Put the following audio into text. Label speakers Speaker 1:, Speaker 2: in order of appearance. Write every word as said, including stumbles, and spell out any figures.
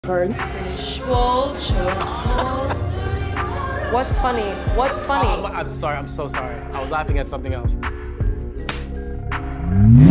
Speaker 1: Turn.
Speaker 2: What's funny? What's funny?
Speaker 3: Oh, I'm, I'm sorry, I'm so sorry. I was laughing at something else.